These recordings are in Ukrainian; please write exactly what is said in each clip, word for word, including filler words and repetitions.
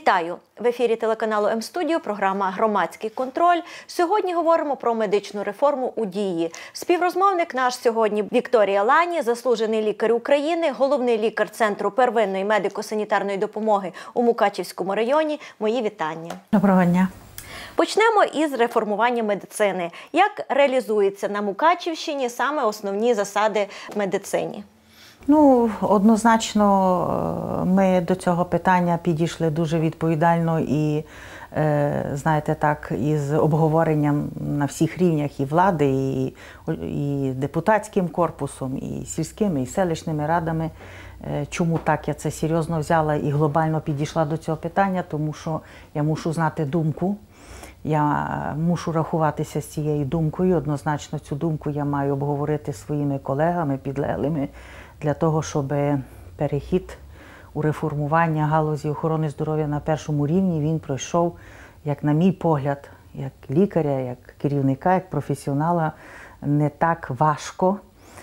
Вітаю! В ефірі телеканалу М-студіо програма «Громадський контроль». Сьогодні говоримо про медичну реформу у дії. Співрозмовник наш сьогодні Вікторія Лані, заслужений лікар України, головний лікар Центру первинної медико-санітарної допомоги у Мукачівському районі. Мої вітання. Доброго дня. Почнемо із реформування медицини. Як реалізуються на Мукачівщині саме основні засади в медицині? Ну, однозначно, ми до цього питання підійшли дуже відповідально і, знаєте, так, із обговоренням на всіх рівнях і влади, і, і депутатським корпусом, і сільськими, і селищними радами. Чому так я це серйозно взяла і глобально підійшла до цього питання? Тому що я мушу знати думку. Я мушу рахуватися з цією думкою. Однозначно цю думку я маю обговорити зі своїми колегами, підлеглими, для того, щоб перехід у реформування галузі охорони здоров'я на першому рівні, він пройшов, як на мій погляд, як лікаря, як керівника, як професіонала, не так важко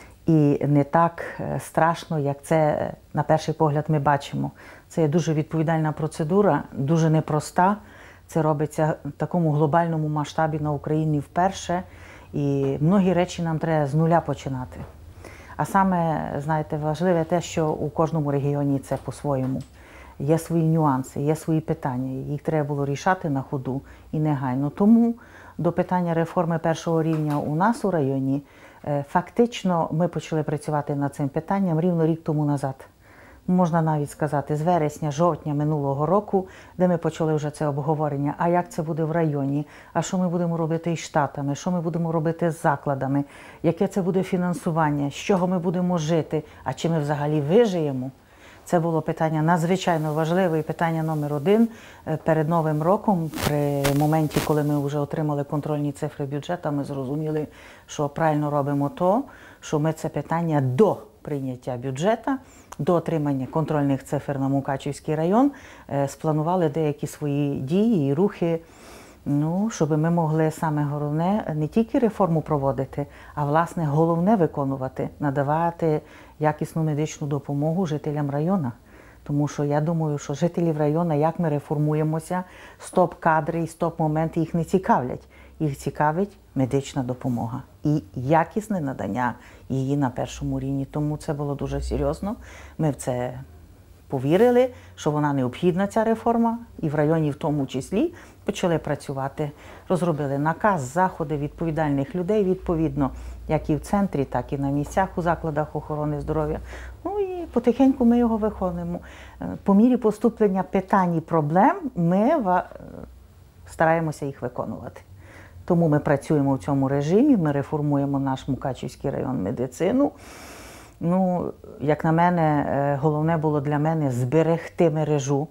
і не так страшно, як це на перший погляд ми бачимо. Це є дуже відповідальна процедура, дуже непроста. Це робиться в такому глобальному масштабі на Україні вперше. І многі речі нам треба з нуля починати. А саме, знаєте, важливе те, що у кожному регіоні це по-своєму. Є свої нюанси, є свої питання. Їх треба було рішати на ходу і негайно. Тому до питання реформи першого рівня у нас у районі, фактично ми почали працювати над цим питанням рівно рік тому назад. Можна навіть сказати, з вересня-жовтня минулого року, де ми почали вже це обговорення. А як це буде в районі? А що ми будемо робити із штатами? Що ми будемо робити з закладами? Яке це буде фінансування? З чого ми будемо жити? А чи ми взагалі вижиємо? Це було питання надзвичайно важливе і питання номер один перед Новим роком. При моменті, коли ми вже отримали контрольні цифри бюджету, ми зрозуміли, що правильно робимо то, що ми це питання до прийняття бюджету, до отримання контрольних цифр на Мукачівський район, спланували деякі свої дії і рухи, ну, щоб ми могли саме головне не тільки реформу проводити, а власне головне виконувати, надавати якісну медичну допомогу жителям району. Тому що я думаю, що жителів району, як ми реформуємося, стоп-кадри і стоп-моменти їх не цікавлять. Їх цікавить медична допомога і якісне надання її на першому рівні. Тому це було дуже серйозно. Ми в це повірили, що вона необхідна, ця реформа, і в районі в тому числі почали працювати. Розробили наказ, заходи відповідальних людей, відповідно, як і в центрі, так і на місцях у закладах охорони здоров'я. Ну і потихеньку ми його виконуємо. По мірі поступлення питань і проблем ми стараємося їх виконувати. Тому ми працюємо в цьому режимі, ми реформуємо наш Мукачівський район медицину. Ну, як на мене, головне було для мене зберегти мережу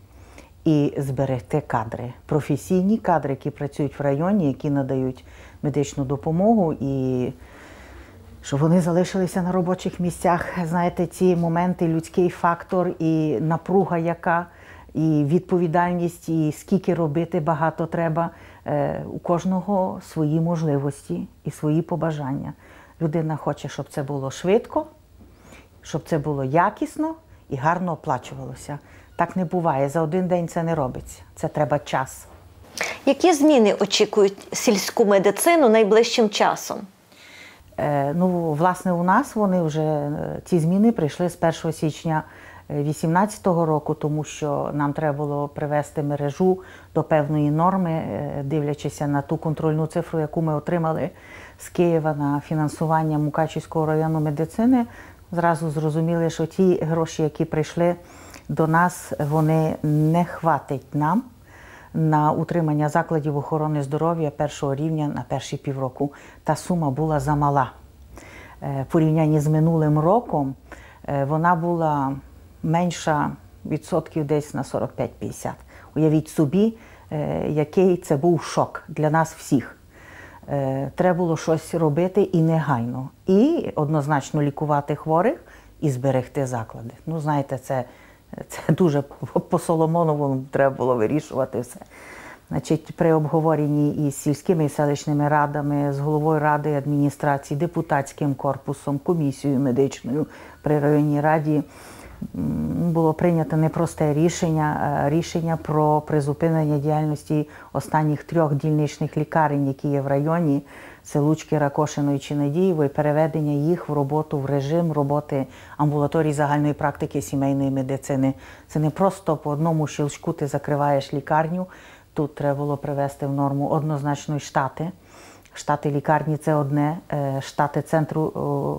і зберегти кадри. Професійні кадри, які працюють в районі, які надають медичну допомогу, і щоб вони залишилися на робочих місцях. Знаєте, ці моменти, людський фактор і напруга яка, і відповідальність, і скільки робити багато треба. У кожного свої можливості і свої побажання. Людина хоче, щоб це було швидко, щоб це було якісно і гарно оплачувалося. Так не буває, за один день це не робиться. Це треба час. Які зміни очікують сільську медицину найближчим часом? Е, ну, власне, у нас вони вже, ці зміни прийшли з першого січня дві тисячі вісімнадцятого року, тому що нам треба було привести мережу до певної норми, дивлячись на ту контрольну цифру, яку ми отримали з Києва на фінансування Мукачівського району медицини. Зразу зрозуміли, що ті гроші, які прийшли до нас, вони не хватить нам на утримання закладів охорони здоров'я першого рівня на перші півроку. Та сума була замала. В порівнянні з минулим роком вона була менша відсотків десь на сорок п'ять - п'ятдесят. Уявіть собі, який це був шок для нас всіх. Треба було щось робити і негайно. І однозначно лікувати хворих і зберегти заклади. Ну, знаєте, це, це дуже по Соломоновому треба було вирішувати все. Значить, при обговоренні із сільськими і селищними радами, з головою ради адміністрації, депутатським корпусом, комісією медичною при районній раді, було прийнято непросте рішення, рішення про призупинення діяльності останніх трьох дільничних лікарень, які є в районі. Це Луцьке, Ракошино і Чинадіїво, і переведення їх в роботу, в режим роботи амбулаторій загальної практики сімейної медицини. Це не просто по одному щелчку ти закриваєш лікарню. Тут треба було привести в норму однозначно й штати. Штати лікарні – це одне, штати центру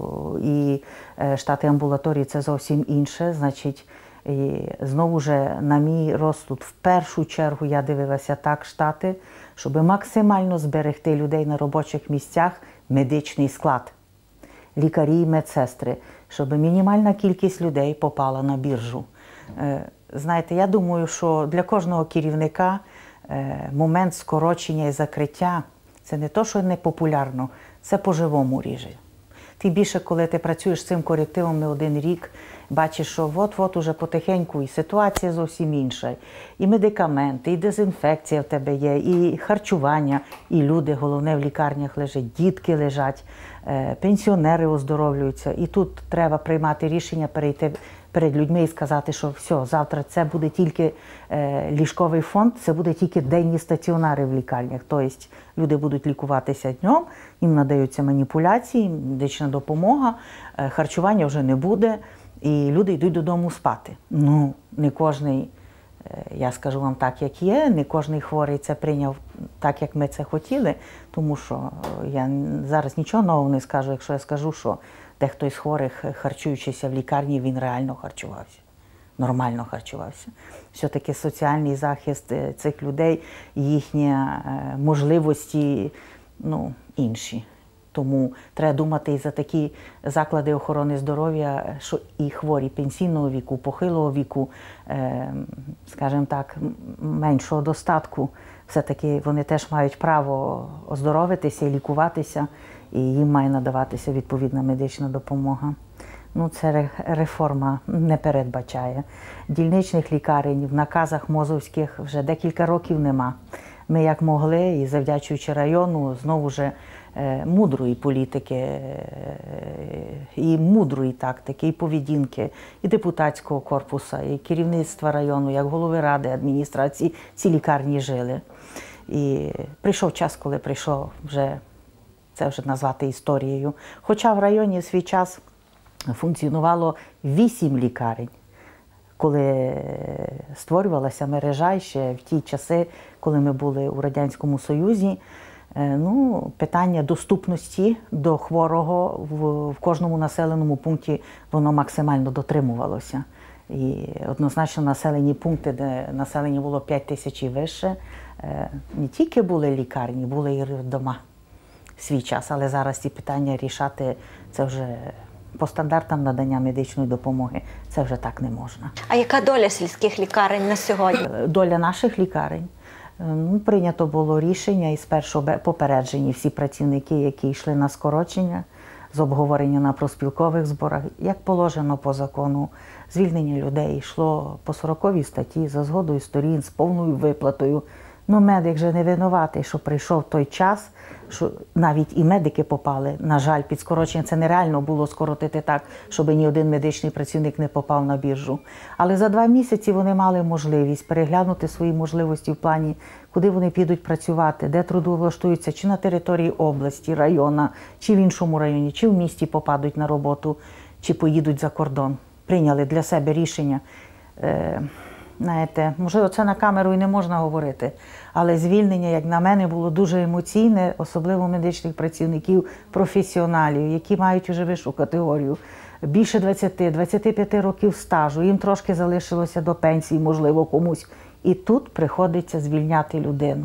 і штати амбулаторії – це зовсім інше. Значить, і знову ж, на мій розсуд, в першу чергу я дивилася так штати, щоб максимально зберегти людей на робочих місцях, медичний склад, лікарі і медсестри, щоб мінімальна кількість людей попала на біржу. Знаєте, я думаю, що для кожного керівника момент скорочення і закриття – це не то, що не популярно, це по-живому ріже. Тим більше, коли ти працюєш з цим колективом не один рік, бачиш, що от-от уже потихеньку і ситуація зовсім інша. І медикаменти, і дезінфекція в тебе є, і харчування, і люди, головне, в лікарнях лежать, дітки лежать, пенсіонери оздоровлюються. І тут треба приймати рішення, перейти перед людьми і сказати, що все, завтра це буде тільки е, ліжковий фонд, це буде тільки денні стаціонари в лікарнях. Тобто люди будуть лікуватися днем, їм надаються маніпуляції, медична допомога, е, харчування вже не буде, і люди йдуть додому спати. Ну, не кожний, е, я скажу вам так, як є, не кожний хворий це прийняв так, як ми це хотіли, тому що я зараз нічого нового не скажу, якщо я скажу, що дехто із хворих, харчуючися в лікарні, він реально харчувався, нормально харчувався. Все-таки соціальний захист цих людей, їхні можливості, ну, інші. Тому треба думати і за такі заклади охорони здоров'я, що і хворі пенсійного віку, похилого віку, скажімо так, меншого достатку, все-таки вони теж мають право оздоровитися і лікуватися, і їм має надаватися відповідна медична допомога. Ну, це реформа не передбачає. Дільничних лікарень в наказах мозовських вже декілька років нема. Ми як могли, і завдячуючи району, знову ж мудрої політики, і мудрої тактики, і поведінки, і депутатського корпусу, і керівництва району, як голови ради, адміністрації, ці лікарні жили. І прийшов час, коли прийшов вже, це вже назвати історією. Хоча в районі в свій час функціонувало вісім лікарень, коли створювалася мережа ще в ті часи, коли ми були у Радянському Союзі, ну, питання доступності до хворого в, в кожному населеному пункті воно максимально дотримувалося. І однозначно населені пункти, де населення було п'ять тисяч і вище, не тільки були лікарні, були і роддома в свій час, але зараз ці питання рішати це вже по стандартам надання медичної допомоги, це вже так не можна. А яка доля сільських лікарень на сьогодні? Доля наших лікарень? Ну, прийнято було рішення і спершу попереджені всі працівники, які йшли на скорочення, з обговорення на профспілкових зборах, як положено по закону. Звільнення людей йшло по сороковій статті за згодою сторін з повною виплатою. Ну, медик же не винуватий, що прийшов той час, що навіть і медики попали, на жаль, під скорочення. Це нереально було скоротити так, щоб ні один медичний працівник не попав на біржу. Але за два місяці вони мали можливість переглянути свої можливості в плані, куди вони підуть працювати, де трудовлаштуються, чи на території області, району, чи в іншому районі, чи в місті попадуть на роботу, чи поїдуть за кордон. Прийняли для себе рішення. Знаєте, можливо, це на камеру і не можна говорити, але звільнення, як на мене, було дуже емоційне, особливо медичних працівників, професіоналів, які мають уже вищу категорію. Більше двадцяти-двадцяти п'яти років стажу, їм трошки залишилося до пенсії, можливо, комусь. І тут приходиться звільняти людину.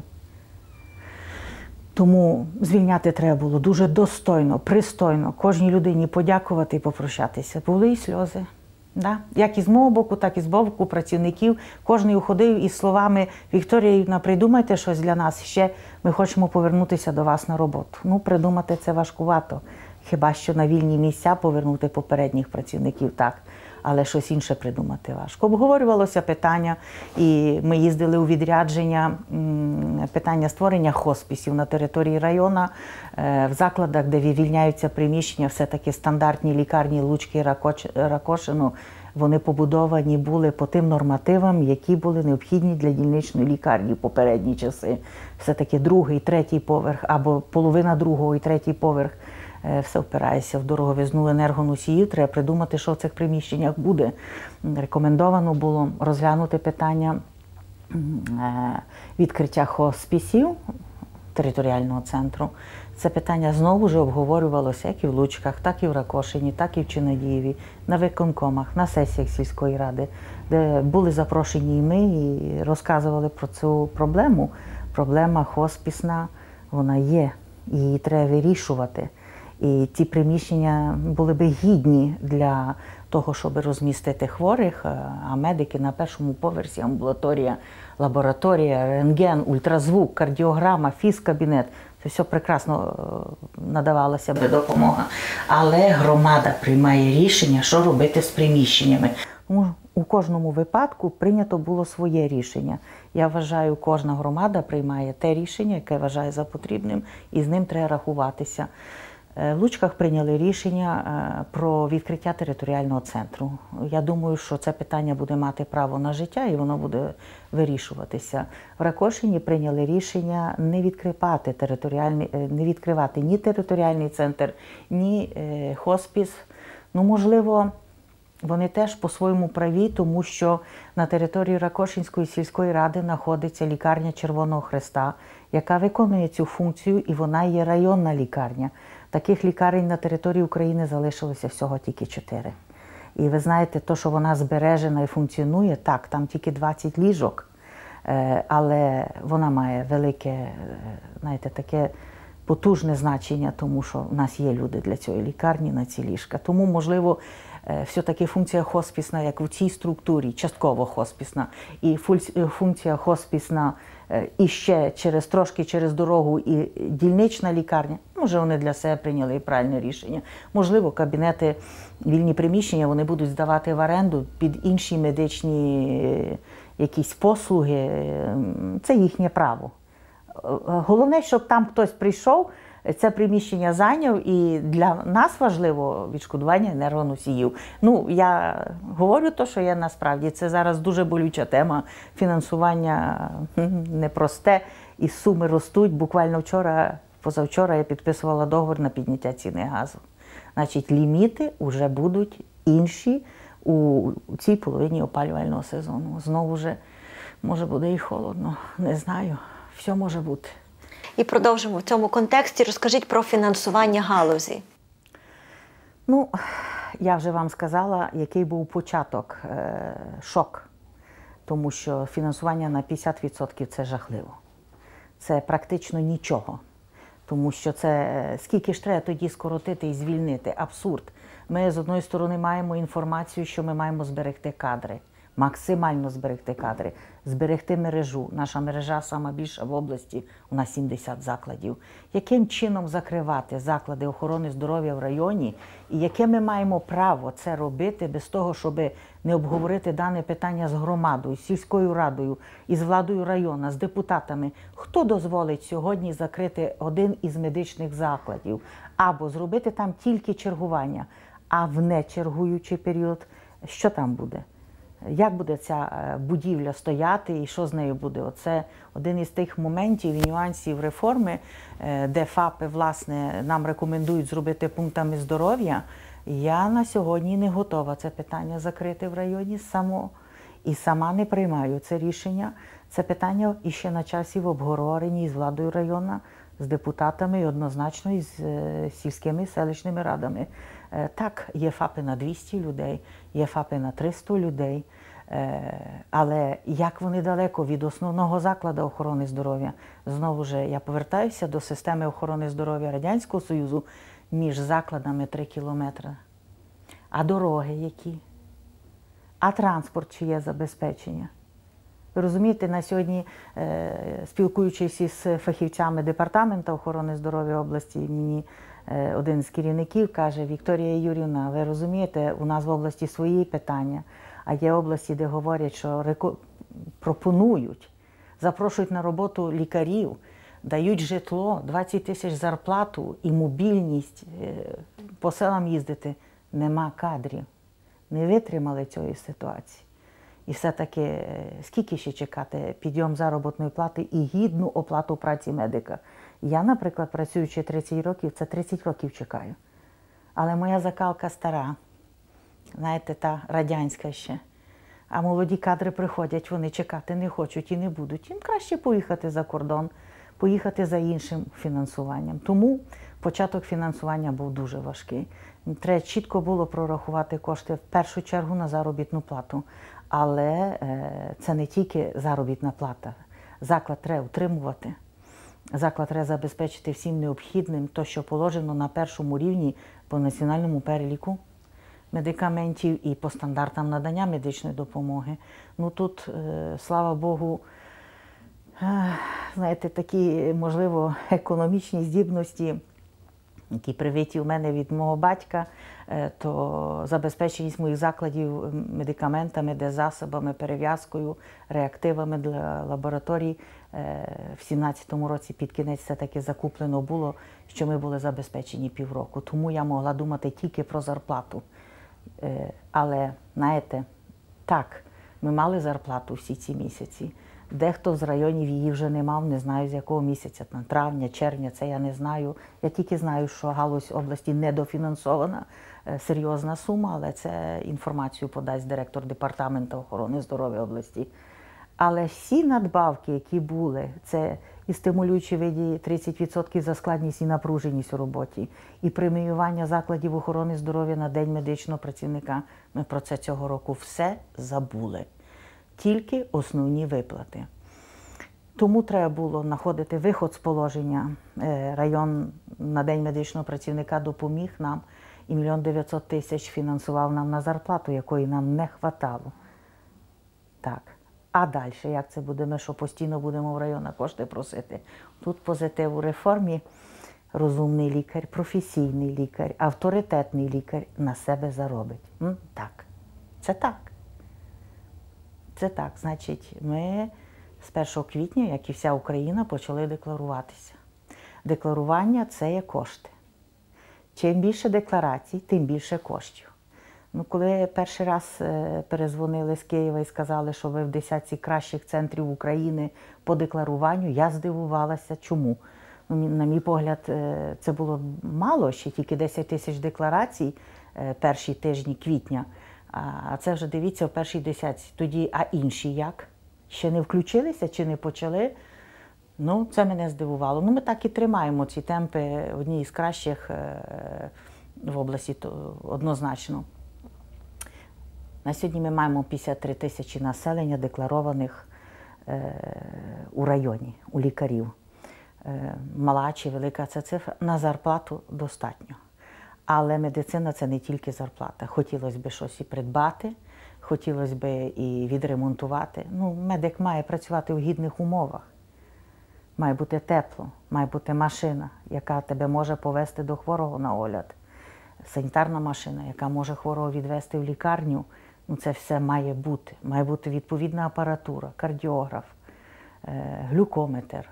Тому звільняти треба було дуже достойно, пристойно, кожній людині подякувати і попрощатися. Були і сльози. Да? Як із мого боку, так і з боку працівників. Кожен уходив із словами: Вікторія Юріївна, придумайте щось для нас ще, ми хочемо повернутися до вас на роботу. Ну, придумати це важкувато. Хіба що на вільні місця повернути попередніх працівників, так. Але щось інше придумати важко. Обговорювалося питання, і ми їздили у відрядження, питання створення хоспісів на території району, в закладах, де вивільняються приміщення, все-таки стандартні лікарні Луцьке, Ракошино, вони побудовані були по тим нормативам, які були необхідні для дільничної лікарні в попередні часи. Все-таки другий, третій поверх або половина другого і третій поверх. Все впирається в дороговизну енергоносіїв. Треба придумати, що в цих приміщеннях буде. Рекомендовано було розглянути питання відкриття хоспісів територіального центру. Це питання знову ж обговорювалося як і в Лучках, так і в Ракошині, так і в Чинадієві, на виконкомах, на сесіях сільської ради, де були запрошені і ми, і розказували про цю проблему. Проблема хоспісна, вона є, і її треба вирішувати. І ті приміщення були би гідні для того, щоб розмістити хворих, а медики на першому поверсі, амбулаторія, лабораторія, рентген, ультразвук, кардіограма, фізкабінет. Це все прекрасно надавалася би допомога. Але громада приймає рішення, що робити з приміщеннями. У кожному випадку прийнято було своє рішення. Я вважаю, кожна громада приймає те рішення, яке вважає за потрібним, і з ним треба рахуватися. В Лучках прийняли рішення про відкриття територіального центру. Я думаю, що це питання буде мати право на життя і воно буде вирішуватися. В Ракошині прийняли рішення не відкривати територіальний, не відкривати ні територіальний центр, ні хоспіс. Ну, можливо, вони теж по-своєму праві, тому що на території Ракошинської сільської ради знаходиться лікарня Червоного Хреста, яка виконує цю функцію, і вона є районна лікарня. Таких лікарень на території України залишилося всього тільки чотири. І ви знаєте, то, що вона збережена і функціонує, так, там тільки двадцять ліжок, але вона має велике, знаєте, таке потужне значення, тому що в нас є люди для цієї лікарні на ці ліжка. Тому, можливо, все-таки функція хоспісна, як в цій структурі, частково хоспісна, і функція хоспісна і ще через трошки через дорогу і дільнична лікарня, може вони для себе прийняли правильне рішення. Можливо, кабінети, вільні приміщення вони будуть здавати в оренду під інші медичні якісь послуги. Це їхнє право. Головне, щоб там хтось прийшов, це приміщення зайняв, і для нас важливо відшкодування енергоносіїв. Ну, я говорю те, що є насправді. Це зараз дуже болюча тема. Фінансування непросте, і суми ростуть. Буквально вчора, позавчора я підписувала договір на підняття ціни газу. Значить, ліміти вже будуть інші у цій половині опалювального сезону. Знову ж, може буде і холодно, не знаю. Все може бути. І продовжимо в цьому контексті. Розкажіть про фінансування галузі. Ну, я вже вам сказала, який був початок, е, шок. Тому що фінансування на п'ятдесят відсотків – це жахливо. Це практично нічого. Тому що це, скільки ж треба тоді скоротити і звільнити? Абсурд. Ми, з одної сторони, маємо інформацію, що ми маємо зберегти кадри. Максимально зберегти кадри, зберегти мережу. Наша мережа сама більша в області, у нас сімдесят закладів. Яким чином закривати заклади охорони здоров'я в районі і яке ми маємо право це робити без того, щоб не обговорити дане питання з громадою, з сільською радою, із владою району, з депутатами? Хто дозволить сьогодні закрити один із медичних закладів або зробити там тільки чергування, а в нечергуючий період що там буде? Як буде ця будівля стояти і що з нею буде? Оце один із тих моментів і нюансів реформи, де ФАПи, власне, нам рекомендують зробити пунктами здоров'я. Я на сьогодні не готова це питання закрити в районі само. І сама не приймаю це рішення. Це питання іще на часі в обговоренні з владою району, з депутатами і однозначно із сільськими селищними радами. Так, є ФАПи на двісті людей, є ФАПи на триста людей, але як вони далеко від основного закладу охорони здоров'я? Знову ж, я повертаюся до системи охорони здоров'я Радянського Союзу, між закладами три кілометри. А дороги які? А транспорт чи є забезпечення? Ви розумієте, на сьогодні, спілкуючись із фахівцями Департаменту охорони здоров'я області, мені один з керівників каже: Вікторія Юрівна, ви розумієте, у нас в області свої питання, а є області, де говорять, що реко... пропонують, запрошують на роботу лікарів, дають житло, двадцять тисяч зарплату і мобільність, по селам їздити. Нема кадрів. не витримали цієї ситуації. І все-таки, скільки ще чекати підйом заробітної плати і гідну оплату праці медика? Я, наприклад, працюючи тридцять років, це тридцять років чекаю. Але моя закалка стара, знаєте, та радянська ще. А молоді кадри приходять, вони чекати не хочуть і не будуть. Їм краще поїхати за кордон, поїхати за іншим фінансуванням. Тому початок фінансування був дуже важкий. Треба чітко було прорахувати кошти в першу чергу на заробітну плату. Але це не тільки заробітна плата. Заклад треба утримувати. Заклад треба забезпечити всім необхідним, то, що положено на першому рівні по національному переліку медикаментів і по стандартам надання медичної допомоги. Ну тут, слава Богу, знаєте, такі, можливо, економічні здібності, які привиті у мене від мого батька, то забезпеченість моїх закладів медикаментами, де засобами, перев'язкою, реактивами для лабораторій в сімнадцятому році під кінець все-таки закуплено було, що ми були забезпечені півроку. Тому я могла думати тільки про зарплату. Але, знаєте, так, ми мали зарплату всі ці місяці. Дехто з районів її вже не мав, не знаю з якого місяця, там, травня, червня, це я не знаю. Я тільки знаю, що галузь області недофінансована, серйозна сума, але це інформацію подасть директор департаменту охорони здоров'я області. Але всі надбавки, які були, це і стимулюючі виді тридцять відсотків за складність і напруженість у роботі, і преміювання закладів охорони здоров'я на День медичного працівника, ми про це цього року все забули. Тільки основні виплати. Тому треба було знаходити виход з положення. Район на День медичного працівника допоміг нам і мільйон дев'ятсот тисяч фінансував нам на зарплату, якої нам не хватало. Так. А далі, як це буде? Ми що, постійно будемо в районах кошти просити? Тут позитив у реформі. Розумний лікар, професійний лікар, авторитетний лікар на себе заробить. М? Так. Це так. Це так, значить, ми з першого квітня, як і вся Україна, почали декларуватися. Декларування – це є кошти. Чим більше декларацій, тим більше коштів. Ну, коли перший раз перезвонили з Києва і сказали, що ви в десятці кращих центрів України по декларуванню, я здивувалася. Чому? Ну, на мій погляд, це було мало, ще тільки десять тисяч декларацій перші тижні квітня. А це вже, дивіться, в першій десятці. Тоді, а інші як? Ще не включилися чи не почали? Ну, це мене здивувало. Ну, ми так і тримаємо ці темпи, одні із кращих в області, то однозначно. На сьогодні ми маємо п'ятдесят три тисячі населення декларованих у районі, у лікарів. Мала чи велика ця цифра, на зарплату достатньо. Але медицина – це не тільки зарплата. Хотілося б щось і придбати, хотілося б і відремонтувати. Ну, медик має працювати в гідних умовах. Має бути тепло, має бути машина, яка тебе може повезти до хворого на огляд. Санітарна машина, яка може хворого відвезти в лікарню. Ну, це все має бути. Має бути відповідна апаратура, кардіограф, глюкометр.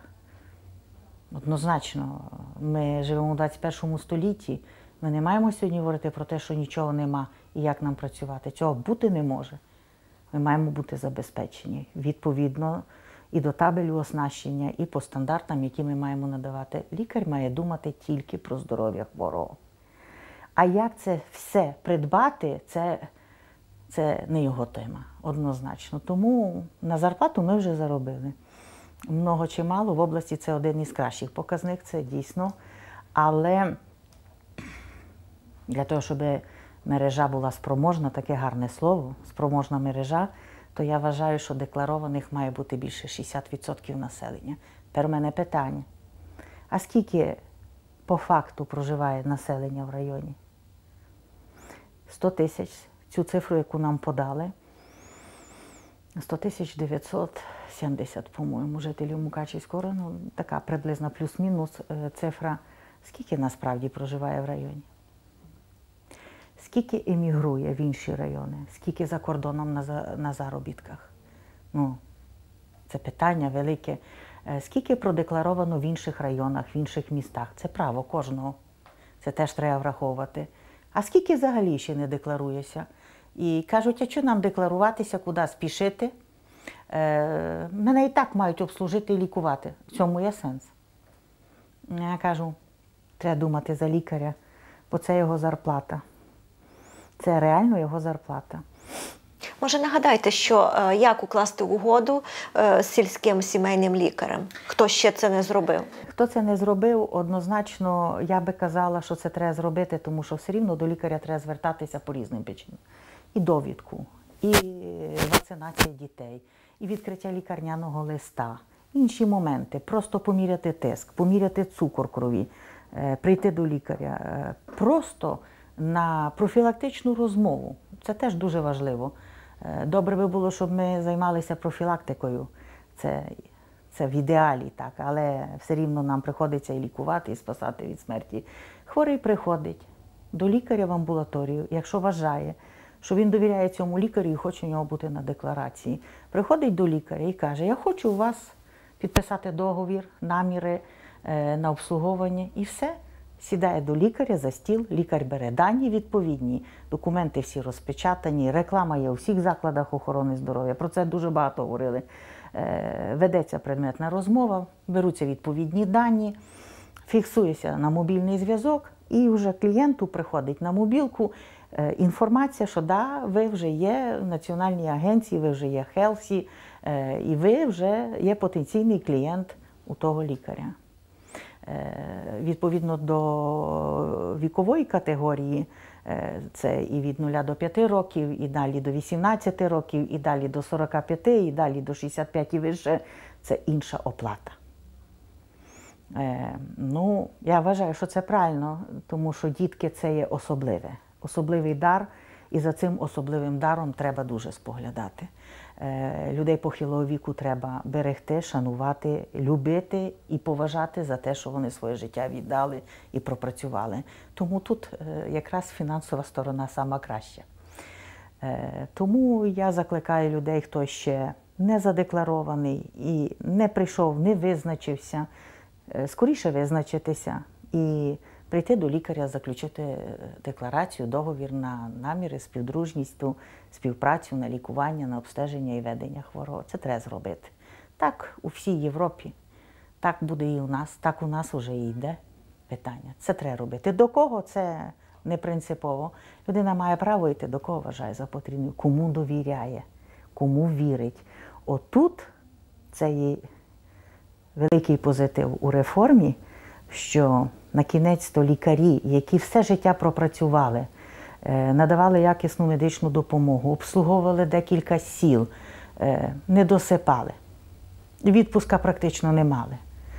Однозначно, ми живемо у двадцять першому столітті. Ми не маємо сьогодні говорити про те, що нічого нема і як нам працювати. Цього бути не може. Ми маємо бути забезпечені відповідно і до табелю оснащення, і по стандартам, які ми маємо надавати. Лікар має думати тільки про здоров'я хворого. А як це все придбати, це, це не його тема, однозначно. Тому на зарплату ми вже заробили. Много чи мало, в області це один із кращих показник, це дійсно. Але для того, щоб мережа була спроможна, таке гарне слово, спроможна мережа, то я вважаю, що декларованих має бути більше шістдесят відсотків населення. Тепер у мене питання. А скільки по факту проживає населення в районі? сто тисяч. Цю цифру, яку нам подали, сто тисяч дев'ятсот сімдесят, по-моєму, жителів Мукачівського району. Така приблизна плюс-мінус цифра. Скільки насправді проживає в районі? Скільки емігрує в інші райони? Скільки за кордоном на, на заробітках? Ну, це питання велике. Скільки продекларовано в інших районах, в інших містах? Це право кожного. Це теж треба враховувати. А скільки взагалі ще не декларується? І кажуть, а що нам декларуватися, куди спішити? Е, мене і так мають обслужити і лікувати. В цьому є сенс. Я кажу, треба думати за лікаря, бо це його зарплата. Це реально його зарплата. Може, нагадайте, що е, як укласти угоду е, з сільським сімейним лікарем? Хто ще це не зробив? Хто це не зробив, однозначно, я би казала, що це треба зробити, тому що все рівно до лікаря треба звертатися по різним причинам. І довідку, і вакцинація дітей, і відкриття лікарняного листа, інші моменти. Просто поміряти тиск, поміряти цукор крові, е, прийти до лікаря. Е, просто на профілактичну розмову. Це теж дуже важливо. Добре би було, щоб ми займалися профілактикою. Це, це в ідеалі, так, але все рівно нам приходиться і лікувати, і спасати від смерті. Хворий приходить до лікаря в амбулаторію, якщо вважає, що він довіряє цьому лікарю і хоче у нього бути на декларації. Приходить до лікаря і каже, я хочу у вас підписати договір, наміри е, на обслуговування і все. Сідає до лікаря за стіл, лікар бере дані відповідні, документи всі розпечатані, реклама є у всіх закладах охорони здоров'я, про це дуже багато говорили. Ведеться предметна розмова, беруться відповідні дані, фіксується на мобільний зв'язок і вже клієнту приходить на мобілку інформація, що да, ви вже є в національній агенції, ви вже є Хелсі, і ви вже є потенційний клієнт у того лікаря. Відповідно до вікової категорії, це і від нуля до п'яти років, і далі до вісімнадцяти років, і далі до сорока п'яти, і далі до шістдесят п'яти і вище, це інша оплата. Ну, я вважаю, що це правильно, тому що дітки – це є особливе, особливий дар, і за цим особливим даром треба дуже споглядати. Людей похилого віку треба берегти, шанувати, любити і поважати за те, що вони своє життя віддали і пропрацювали. Тому тут якраз фінансова сторона сама краща. Тому я закликаю людей, хто ще не задекларований і не прийшов, не визначився, скоріше визначитися і прийти до лікаря, заключити декларацію, договір на наміри, співдружність, співпрацю, на лікування, на обстеження і ведення хворого. Це треба зробити. Так у всій Європі, так буде і у нас, так у нас вже і йде питання. Це треба робити. До кого – це не принципово. Людина має право йти, до кого вважає за потрібне, кому довіряє, кому вірить. Отут це є великий позитив у реформі, що на кінець-то лікарі, які все життя пропрацювали, надавали якісну медичну допомогу, обслуговували декілька сіл, не досипали, відпуска практично не мали.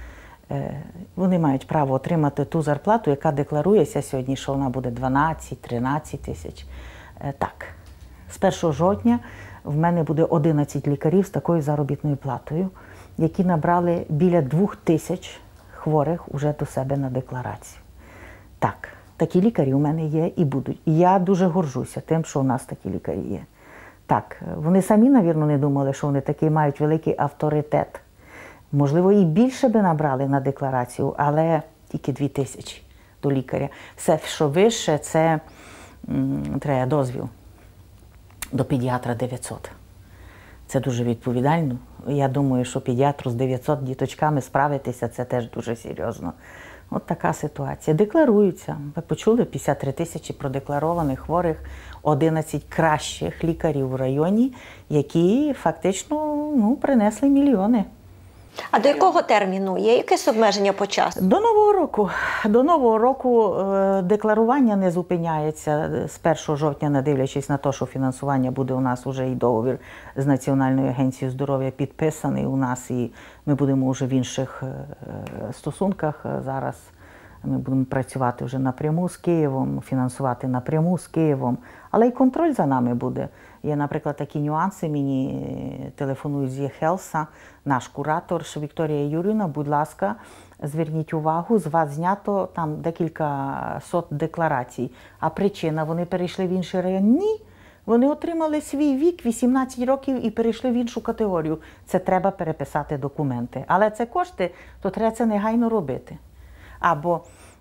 Вони мають право отримати ту зарплату, яка декларується сьогодні, що вона буде дванадцять-тринадцять тисяч. Так, з першого жовтня в мене буде одинадцять лікарів з такою заробітною платою, які набрали біля двох тисяч хворих уже до себе на декларацію. Так, такі лікарі у мене є і будуть. І я дуже горжуся тим, що у нас такі лікарі є. Так, вони самі, навірно, не думали, що вони такий мають великий авторитет. Можливо, і більше би набрали на декларацію, але тільки дві тисячі до лікаря. Все, що вище, це м, треба дозвіл. До педіатра дев'ятсот. Це дуже відповідально. Я думаю, що педіатру з дев'ятсот діточками справитися – це теж дуже серйозно. От така ситуація. Декларуються. Ви почули, п'ятдесят три тисячі продекларованих хворих, одинадцять кращих лікарів в районі, які фактично ну, принесли мільйони. А до якого терміну? Є якесь обмеження по часу? До Нового року. До Нового року е, декларування не зупиняється з першого жовтня, не дивлячись на те, що фінансування буде у нас вже і договір з Національною агенцією здоров'я підписаний у нас, і ми будемо вже в інших е, стосунках зараз. Ми будемо працювати вже напряму з Києвом, фінансувати напряму з Києвом, але й контроль за нами буде. Є, наприклад, такі нюанси, мені телефонують з ЄХЕЛСа, наш куратор Вікторія Юріївна, будь ласка, зверніть увагу, з вас знято там декілька сот декларацій. А причина, вони перейшли в інший район? Ні, вони отримали свій вік, вісімнадцять років, і перейшли в іншу категорію. Це треба переписати документи. Але це кошти, то треба це негайно робити. Або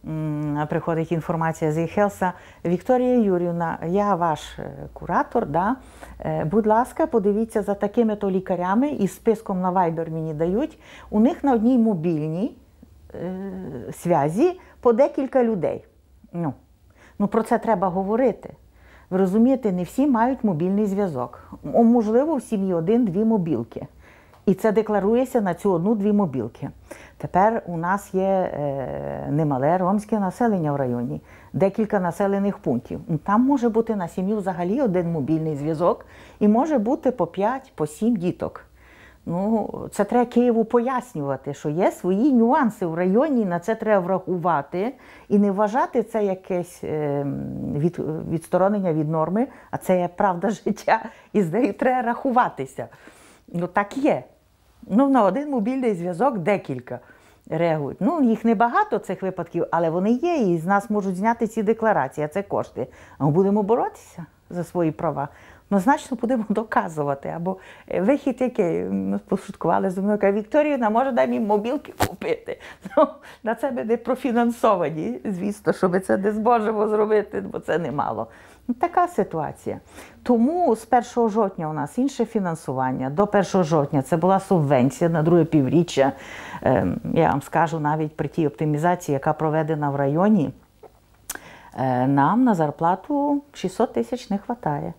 приходить інформація з e-Health. Вікторія Юріївна, я ваш куратор, да? Будь ласка, подивіться за такими-то лікарями, із списком на Viber мені дають, у них на одній мобільній е, зв'язі по декілька людей. Ну, ну, про це треба говорити. Ви розумієте, не всі мають мобільний зв'язок. Можливо, в сім'ї один-дві мобілки. І це декларується на цю одну-дві мобілки. Тепер у нас є е, немале ромське населення в районі, декілька населених пунктів. Там може бути на сім'ю взагалі один мобільний зв'язок і може бути по п'ять, по сім діток. Ну, це треба Києву пояснювати, що є свої нюанси в районі, на це треба врахувати і не вважати це якесь е, від, відсторонення від норми, а це є правда життя, і з нею треба рахуватися. Ну, так є. Ну, на один мобільний зв'язок декілька реагують. Ну, їх небагато, цих випадків, але вони є, і з нас можуть зняти ці декларації, а це кошти. А ми будемо боротися за свої права. Однозначно будемо доказувати. Або вихід який, ми пошуткували зі мною, каже, Вікторіївна, може дай мені мобілки купити? Ну, на це ми не профінансовані, звісно, щоб це не зможемо зробити, бо це немало. Така ситуація. Тому з першого жовтня у нас інше фінансування. До першого жовтня це була субвенція на друге півріччя. Я вам скажу, навіть при тій оптимізації, яка проведена в районі, нам на зарплату шістсот тисяч не вистачає.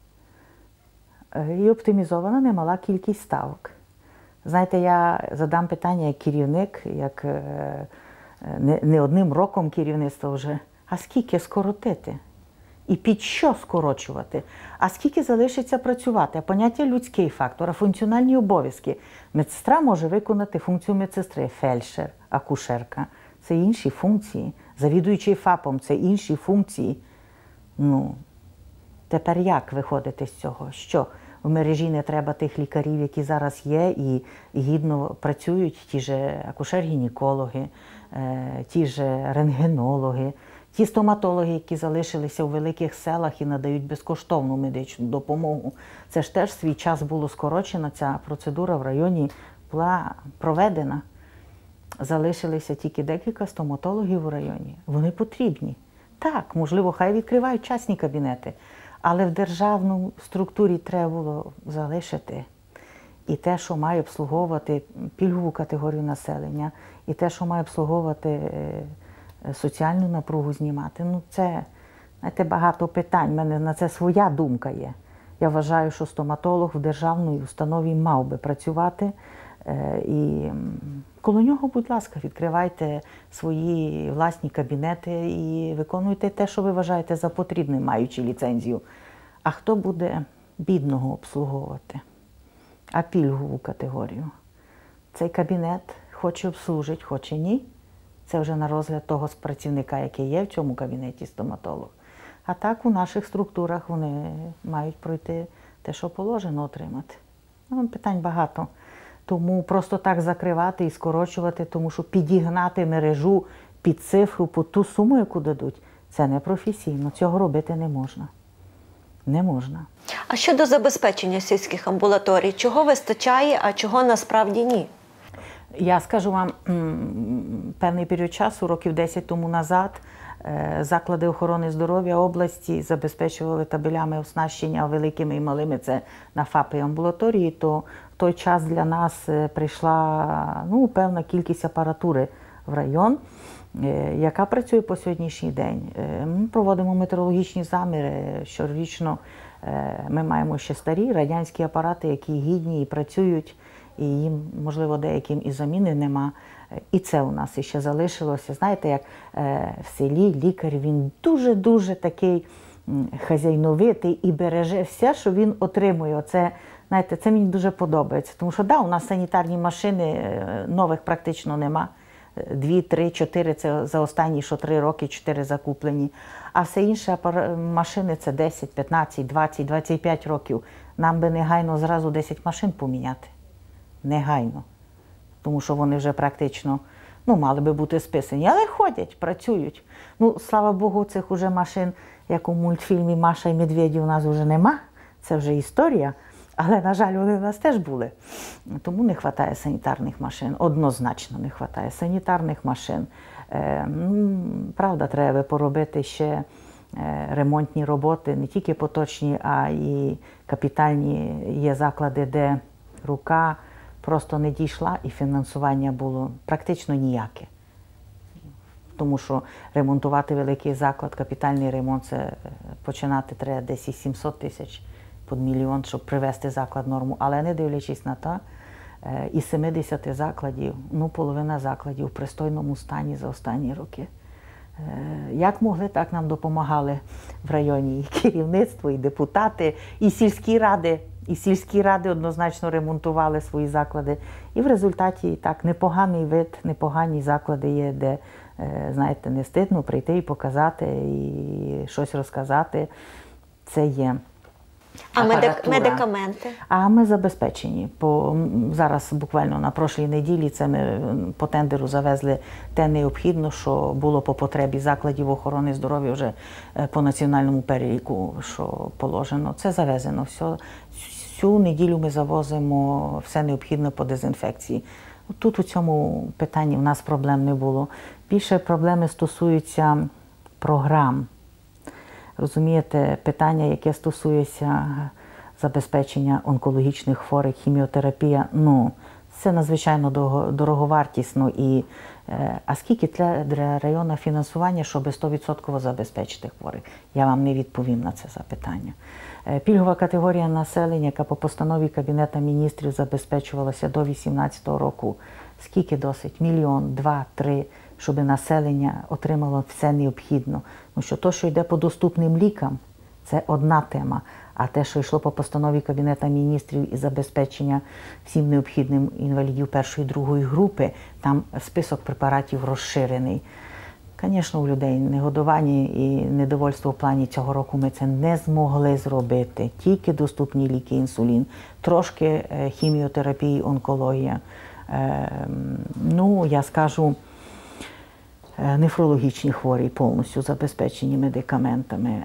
І оптимізована немала кількість ставок. Знаєте, я задам питання як керівник, як не одним роком керівництва вже, а скільки скоротити? І під що скорочувати? А скільки залишиться працювати? А поняття людський фактор, а функціональні обов'язки. Медсестра може виконати функцію медсестри, фельдшер, акушерка. Це інші функції. Завідуючий ФАПом – це інші функції. Ну, тепер як виходити з цього? Що? В мережі не треба тих лікарів, які зараз є і, і гідно працюють, ті ж акушер-гінекологи, е, ті ж рентгенологи, ті стоматологи, які залишилися у великих селах і надають безкоштовну медичну допомогу. Це ж теж свій час було скорочено, ця процедура в районі була проведена. Залишилися тільки декілька стоматологів у районі. Вони потрібні. Так, можливо, хай відкривають частні кабінети, але в державній структурі треба було залишити і те, що має обслуговувати пільгову категорію населення, і те, що має обслуговувати соціальну напругу знімати. Ну, це, знаєте, багато питань. У мене на це своя думка є. Я вважаю, що стоматолог в державній установі мав би працювати. І коло нього, будь ласка, відкривайте свої власні кабінети і виконуйте те, що ви вважаєте за потрібне, маючи ліцензію. А хто буде бідного обслуговувати? А пільгову категорію? Цей кабінет хоче обслужити, хоче ні. Це вже на розгляд того працівника, який є в цьому кабінеті стоматолог. А так у наших структурах вони мають пройти те, що положено отримати. Ну, питань багато. Тому просто так закривати і скорочувати, тому що підігнати мережу під цифру, по ту суму, яку дадуть, це не професійно. Цього робити не можна. Не можна. А щодо забезпечення сільських амбулаторій, чого вистачає, а чого насправді ні? Я скажу вам, певний період часу, років десять тому назад, заклади охорони здоров'я області забезпечували табелями оснащення великими і малими, це на ФАПи і амбулаторії, то в той час для нас прийшла ну, певна кількість апаратури в район, яка працює по сьогоднішній день. Ми проводимо метеорологічні заміри щорічно. Ми маємо ще старі радянські апарати, які гідні і працюють, і їм, можливо, деяким і заміни нема. І це у нас ще залишилося. Знаєте, як в селі лікар, він дуже-дуже такий хазяйновитий і береже все, що він отримує. Оце, знаєте, це мені дуже подобається. Тому що, да, у нас санітарні машини, нових практично нема. Дві, три, чотири – це за останні, що три роки, чотири закуплені. А все інше машини – це десять, п'ятнадцять, двадцять, двадцять п'ять років. Нам би негайно зразу десять машин поміняти. Негайно. Тому що вони вже практично, ну, мали би бути списані. Але ходять, працюють. Ну, слава Богу, цих уже машин, як у мультфільмі «Маша і Медведі» у нас вже нема. Це вже історія. Але, на жаль, вони в нас теж були. Тому не вистачає санітарних машин. Однозначно не вистачає санітарних машин. Е, ну, правда, треба поробити ще ремонтні роботи, не тільки поточні, а і капітальні. Є заклади, де рука просто не дійшла і фінансування було практично ніяке. Тому що ремонтувати великий заклад, капітальний ремонт, це починати треба десь із сімсот тисяч під мільйон, щоб привести заклад в норму. Але не дивлячись на те, із семидесяти закладів, ну половина закладів в пристойному стані за останні роки. Як могли, так нам допомагали в районі і керівництво, і депутати, і сільські ради. І сільські ради однозначно ремонтували свої заклади. І в результаті так непоганий вид, непогані заклади є, де, знаєте, не стидно прийти і показати, і щось розказати. Це є. А медик, медикаменти? А ми забезпечені. По, зараз буквально на прошлій неділі це ми по тендеру завезли те необхідно, що було по потребі закладів охорони здоров'я вже по національному переліку, що положено. Це завезено все. Цю неділю ми завозимо все необхідне по дезінфекції. Тут у цьому питанні в нас проблем не було. Більше проблеми стосуються програм. Розумієте, питання, яке стосується забезпечення онкологічних хворих, хіміотерапія, ну, це надзвичайно дороговартісно. І, а скільки для району фінансування, щоб сто відсотків забезпечити хворих? Я вам не відповім на це запитання. Пільгова категорія населення, яка по постанові Кабінету міністрів забезпечувалася до дві тисячі вісімнадцятого року, скільки досить? Мільйон, два, три, щоб населення отримало все необхідно. Тому що те, що йде по доступним лікам, це одна тема. А те, що йшло по постанові Кабінету міністрів і забезпечення всім необхідним інвалідів першої і другої групи, там список препаратів розширений. Звісно, у людей негодування і недовольство в плані цього року ми це не змогли зробити. Тільки доступні ліки, інсулін, трошки хіміотерапії, онкологія. Ну, я скажу, нефрологічні хворі повністю забезпечені медикаментами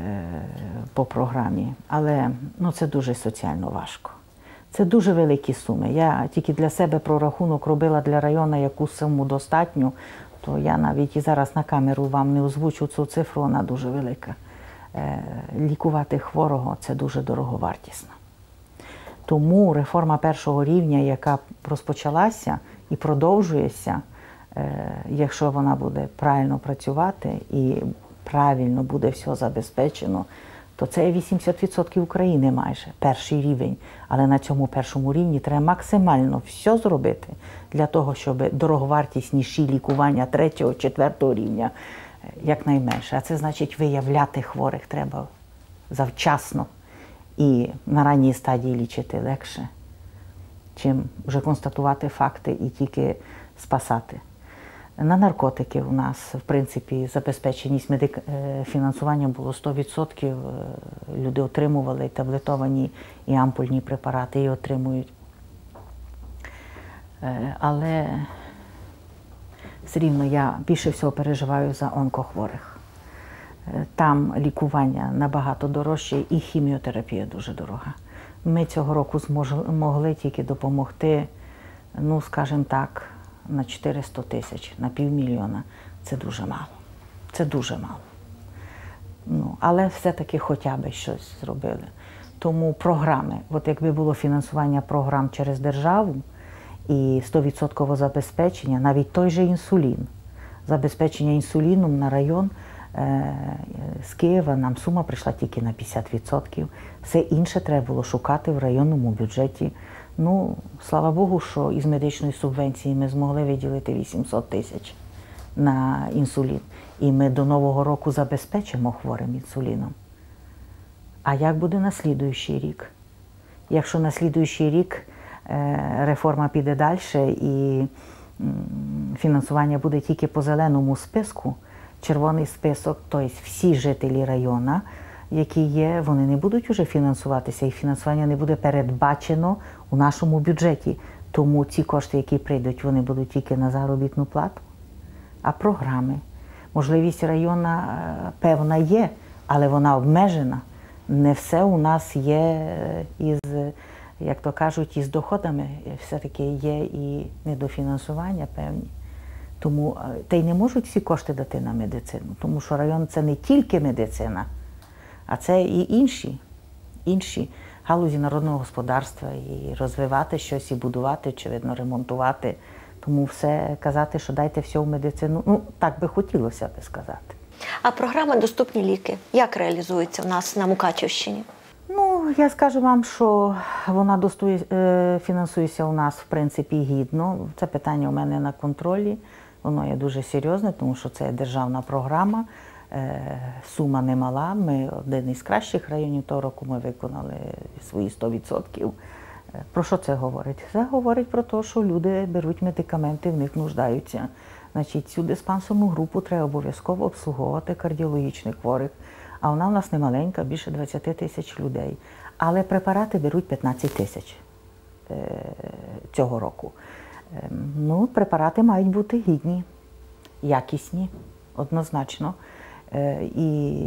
по програмі. Але ну, це дуже соціально важко. Це дуже великі суми. Я тільки для себе прорахунок робила для району, яку суму достатньо, то я навіть і зараз на камеру вам не озвучу цю цифру, вона дуже велика. Лікувати хворого – це дуже дороговартісно. Тому реформа першого рівня, яка розпочалася і продовжується, якщо вона буде правильно працювати і правильно буде все забезпечено, то це вісімдесят відсотків України майже, перший рівень. Але на цьому першому рівні треба максимально все зробити для того, щоб дороговартісніші лікування третього, четвертого рівня якнайменше. А це значить виявляти хворих треба завчасно і на ранній стадії лічити легше, чим вже констатувати факти і тільки спасати. На наркотики у нас, в принципі, забезпеченість медик... фінансуванням було сто відсотків. Люди отримували таблетовані і ампульні препарати, і отримують. Але все рівно я більше всього переживаю за онкохворих. Там лікування набагато дорожче і хіміотерапія дуже дорога. Ми цього року змогли тільки допомогти, ну, скажімо так, на чотириста тисяч, на півмільйона. Це дуже мало. Це дуже мало. Ну, але все-таки хоча б щось зробили. Тому програми, от якби було фінансування програм через державу і сто відсотків забезпечення, навіть той же інсулін, забезпечення інсуліном на район, е, з Києва нам сума прийшла тільки на п'ятдесят відсотків. Все інше треба було шукати в районному бюджеті. Ну, слава Богу, що із медичної субвенції ми змогли виділити вісімсот тисяч на інсулін. І ми до Нового року забезпечимо хворим інсуліном. А як буде на слідуючий рік? Якщо на слідуючий рік реформа піде далі і фінансування буде тільки по зеленому списку, червоний список, тобто всі жителі району, які є, вони не будуть вже фінансуватися, і фінансування не буде передбачено у нашому бюджеті. Тому ці кошти, які прийдуть, вони будуть тільки на заробітну плату. А програми? Можливість району певна є, але вона обмежена. Не все у нас є із, як то кажуть, із доходами. Все-таки є і недофінансування певні. Тому, та й не можуть всі кошти дати на медицину, тому що район – це не тільки медицина, а це і інші, інші галузі народного господарства, і розвивати щось, і будувати, очевидно, ремонтувати. Тому все казати, що дайте все в медицину, ну, так би хотілося би сказати. А програма «Доступні ліки» як реалізується в нас на Мукачівщині? Ну, я скажу вам, що вона достує, фінансується у нас, в принципі, гідно. Це питання у мене на контролі. Воно є дуже серйозне, тому що це державна програма. Сума немала. Ми один із кращих районів того року ми виконали свої сто відсотків. Про що це говорить? Це говорить про те, що люди беруть медикаменти, в них нуждаються. Значить, цю диспансерну групу треба обов'язково обслуговувати кардіологічних хворих. А вона в нас не маленька, більше двадцять тисяч людей. Але препарати беруть п'ятнадцять тисяч цього року. Ну, препарати мають бути гідні, якісні, однозначно. І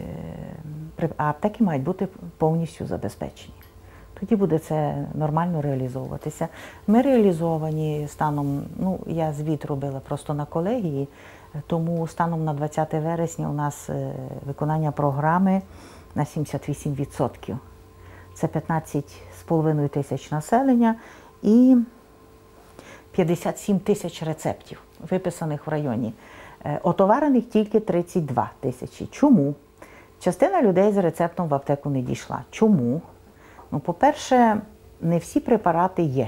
аптеки мають бути повністю забезпечені. Тоді буде це нормально реалізовуватися. Ми реалізовані станом, ну, я звіт робила просто на колегії, тому станом на двадцяте вересня у нас виконання програми на сімдесят вісім відсотків. Це п'ятнадцять з половиною тисяч населення і п'ятдесят сім тисяч рецептів, виписаних в районі. Отоварених тільки тридцять дві тисячі. Чому? Частина людей з рецептом в аптеку не дійшла. Чому? Ну, по-перше, не всі препарати є.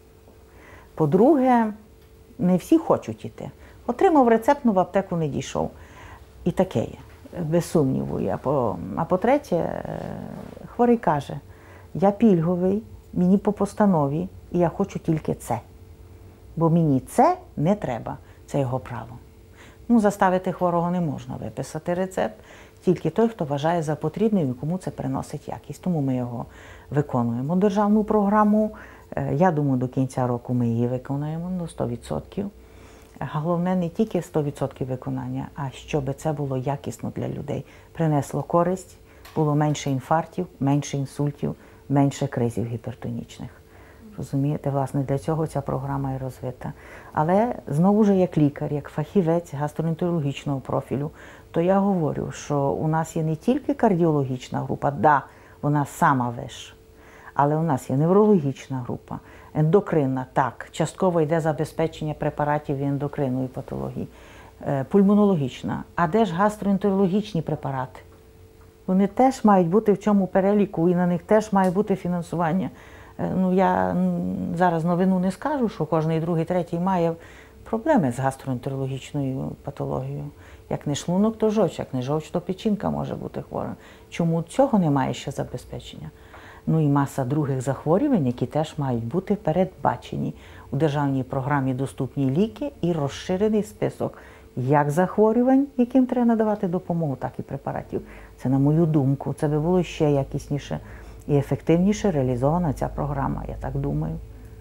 По-друге, не всі хочуть йти. Отримав рецепт, ну в аптеку не дійшов. І таке є, без сумніву. А, по, а по-третє, хворий каже, я пільговий, мені по постанові, і я хочу тільки це. Бо мені це не треба, це його право. Ну, заставити хворого не можна виписати рецепт, тільки той, хто вважає за потрібне і кому це приносить якість. Тому ми його виконуємо. Державну програму, я думаю, до кінця року ми її виконуємо на сто відсотків. Головне не тільки сто відсотків виконання, а щоб це було якісно для людей. Принесло користь, було менше інфарктів, менше інсультів, менше кризів гіпертонічних. Розумієте, власне, для цього ця програма і розвита. Але, знову ж, як лікар, як фахівець гастроентерологічного профілю, то я говорю, що у нас є не тільки кардіологічна група, да, вона сама вища, але у нас є неврологічна група, ендокринна, так, частково йде забезпечення препаратів і ендокринної патології, пульмонологічна. А де ж гастроентерологічні препарати? Вони теж мають бути в цьому переліку, і на них теж має бути фінансування. Ну, я зараз новину не скажу, що кожний другий, третій має проблеми з гастроентерологічною патологією. Як не шлунок, то жовч, як не жовч, то печінка може бути хворим. Чому цього немає ще забезпечення? Ну і маса других захворювань, які теж мають бути передбачені у державній програмі «Доступні ліки» і розширений список як захворювань, яким треба надавати допомогу, так і препаратів. Це, на мою думку, це би було ще якісніше і ефективніше реалізована ця програма, я так думаю.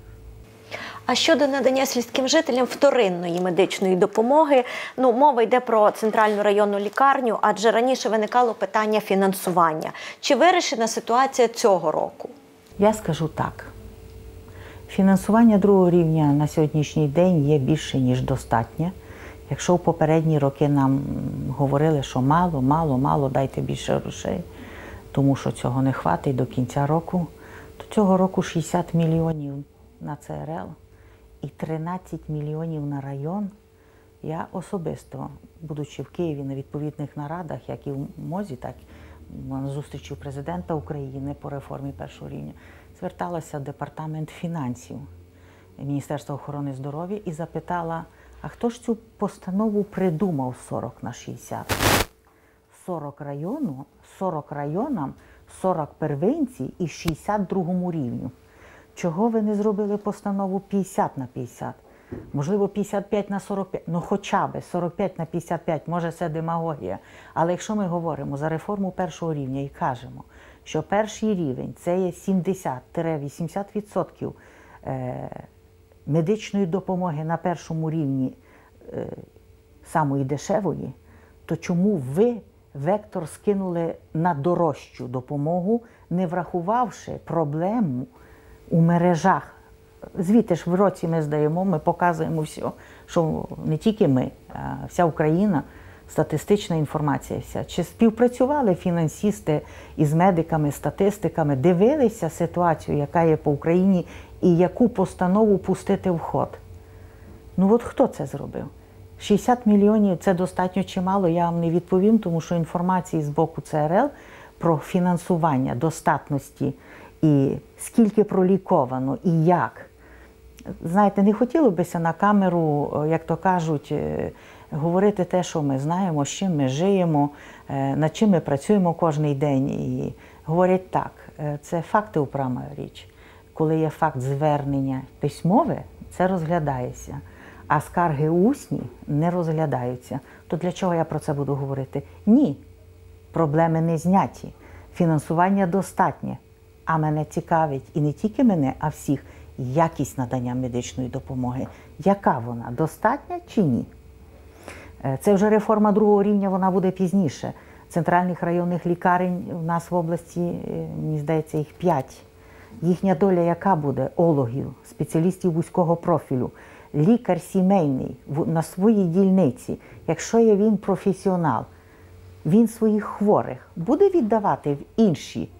А щодо надання сільським жителям вторинної медичної допомоги, ну, мова йде про центральну районну лікарню, адже раніше виникало питання фінансування. Чи вирішена ситуація цього року? Я скажу так. Фінансування другого рівня на сьогоднішній день є більше, ніж достатнє. Якщо в попередні роки нам говорили, що мало, мало, мало, дайте більше грошей, тому що цього не хватить до кінця року, то цього року шістдесят мільйонів на це ер ел і тринадцять мільйонів на район. Я особисто, будучи в Києві на відповідних нарадах, як і в МОЗі, так і на зустрічі президента України по реформі першого рівня, зверталася в департамент фінансів Міністерства охорони здоров'я і запитала, а хто ж цю постанову придумав сорок на шістдесят? сорок району, сорок районам, сорок первинці і шістдесят другому рівню. Чого ви не зробили постанову п'ятдесят на п'ятдесят? Можливо, п'ятдесят п'ять на сорок п'ять, ну хоча б сорок п'ять на п'ятдесят п'ять, може це демагогія. Але якщо ми говоримо за реформу першого рівня і кажемо, що перший рівень – це є сімдесят - вісімдесят відсотків медичної допомоги на першому рівні самої дешевої, то чому ви вектор скинули на дорожчу допомогу, не врахувавши проблему у мережах. Звідти ж в році ми здаємо, ми показуємо все, що не тільки ми, а вся Україна, статистична інформація вся. Чи співпрацювали фінансисти із медиками, статистиками, дивилися ситуацію, яка є по Україні, і яку постанову пустити в ход? Ну от хто це зробив? шістдесят мільйонів – це достатньо чи мало, я вам не відповім, тому що інформації з боку Це Ер Ел про фінансування достатності і скільки проліковано, і як. Знаєте, не хотілося бися на камеру, як то кажуть, говорити те, що ми знаємо, з чим ми живемо, над чим ми працюємо кожен день. І говорять так, це факти упрама річ. Коли є факт звернення письмове, це розглядається, а скарги усні не розглядаються. То для чого я про це буду говорити? Ні, проблеми не зняті, фінансування достатнє, а мене цікавить, і не тільки мене, а всіх, якість надання медичної допомоги. Яка вона? Достатня чи ні? Це вже реформа другого рівня, вона буде пізніше. Центральних районних лікарень у нас в області, мені здається, їх п'ять. Їхня доля яка буде? Ологів, спеціалістів вузького профілю. Лікар сімейний на своїй дільниці, якщо є він професіонал, він своїх хворих буде віддавати в інші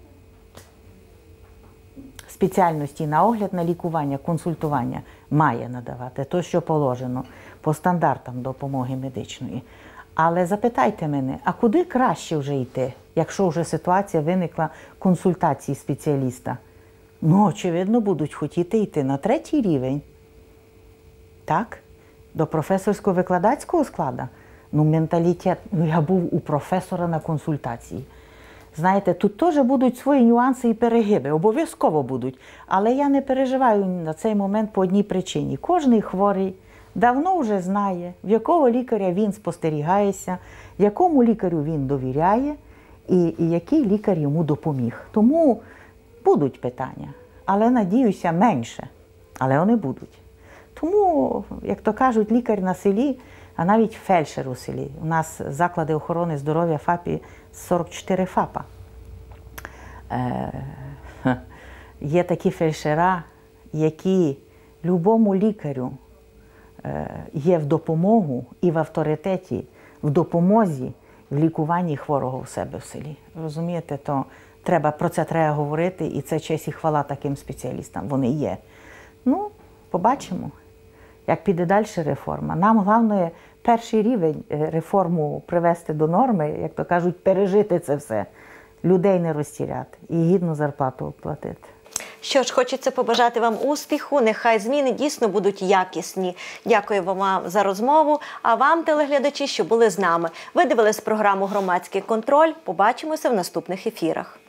спеціальності на огляд, на лікування, консультування? Має надавати, то, що положено по стандартам допомоги медичної. Але запитайте мене, а куди краще вже йти, якщо вже ситуація виникла консультації спеціаліста? Ну, очевидно, будуть хотіти йти на третій рівень. Так? До професорсько-викладацького складу? Ну, менталітет. Ну, я був у професора на консультації. Знаєте, тут теж будуть свої нюанси і перегиби, обов'язково будуть. Але я не переживаю на цей момент по одній причині. Кожний хворий давно вже знає, в якого лікаря він спостерігається, якому лікарю він довіряє і, і який лікар йому допоміг. Тому будуть питання, але, надіюся, менше. Але вони будуть. Тому, як то кажуть, лікар на селі, а навіть фельдшер у селі. У нас заклади охорони здоров'я ФАПі сорок чотири ФАПа. Е, є такі фельдшера, які любому лікарю е, є в допомогу і в авторитеті, в допомозі, в лікуванні хворого у себе в селі. Розумієте, то треба, про це треба говорити, і це честь і хвала таким спеціалістам. Вони є. Ну, побачимо, як піде далі реформа. Нам головне перший рівень реформу привести до норми, як то кажуть, пережити це все, людей не розтіряти і гідну зарплату оплатити. Що ж, хочеться побажати вам успіху, нехай зміни дійсно будуть якісні. Дякую вам за розмову, а вам, телеглядачі, що були з нами. Ви дивились програму «Громадський контроль». Побачимося в наступних ефірах.